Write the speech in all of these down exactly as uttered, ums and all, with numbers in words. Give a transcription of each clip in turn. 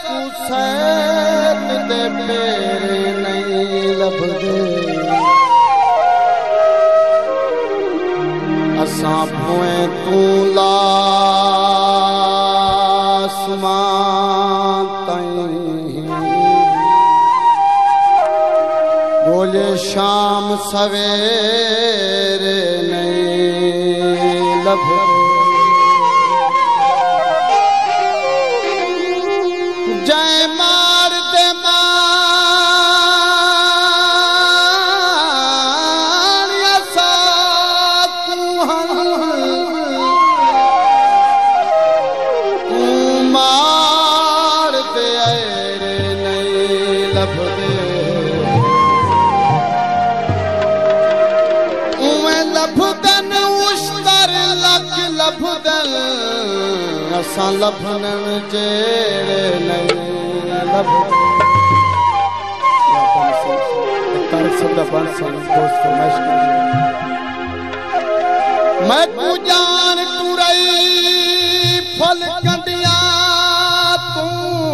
सकू सैत दे पेरे नहीं लभदे असां पोए तू लासमान ताईं बोले शाम सवेरे नहीं लभदे जय मार दे मान यसा मार दे अरे नहीं लभदे उमें लभदन उश्तर लख लभदन असां लभन जेड़े नहीं लभदे मैं तू जान टुरई फल कंडिया तू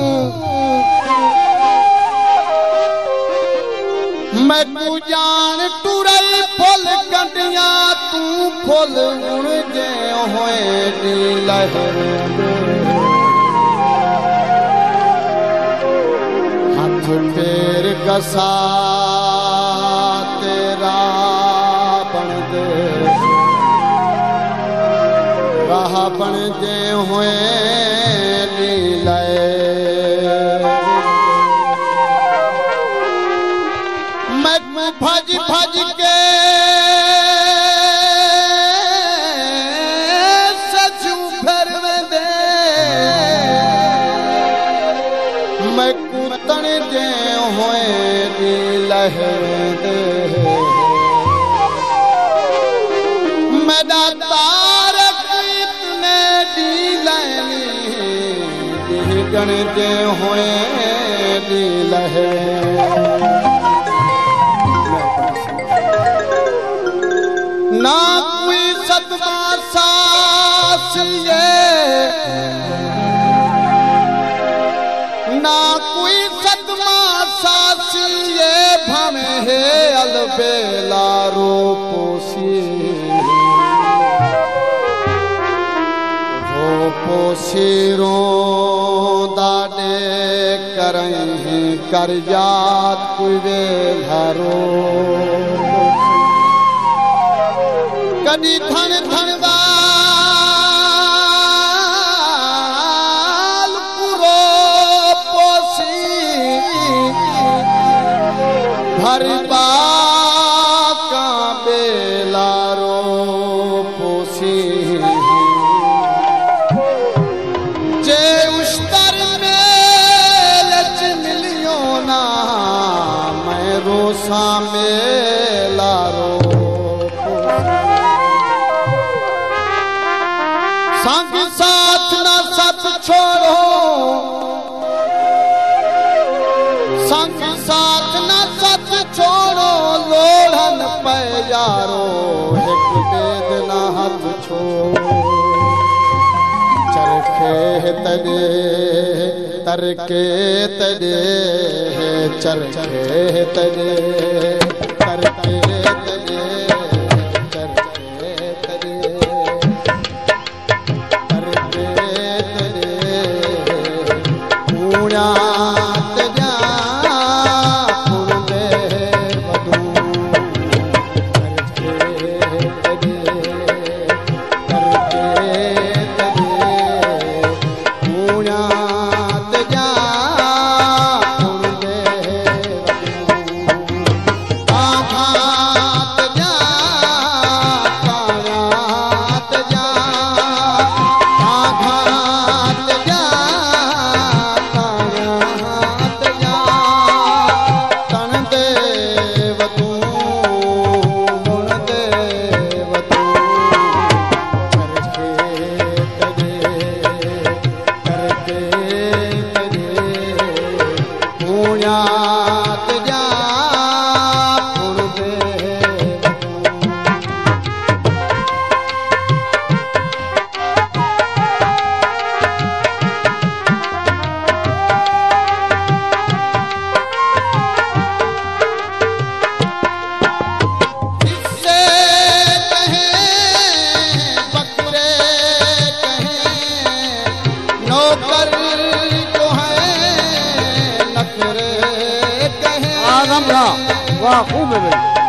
मैं तू जान टुरई फल कंडिया तू फुल उड़ जे होए दी लहर हाथ फेर गसा तेरा बन दे राह बन जे हुए लीलाए मैं भज भज के सचू फिर दे मैं कुतन जे हुए लहर दे मेरा तारक इतने दी लैनी गण जे हुए दी लहर ना कोई सतमा सास ये ना कोई सतमा सास ये भमे है अलबेला रो पोसी रो पोसी रो दाडे करहीं कर याद कोई वे घरो कदी धन धन वाल पुरो पोसी भरबा का बेलारो पोसी जे उश्तर मेल च मिलियो ना मैं रोसा मेलारो संग साथ ना सत छोड़ो संग साथ ना सत छोड़ो लोढ़न पे यारो एक बेद ना हाथ छोड़ो चरखे तड़े तरके तड़े चरखे तड़े तरके तड़े आघात वाह खूब है भाई।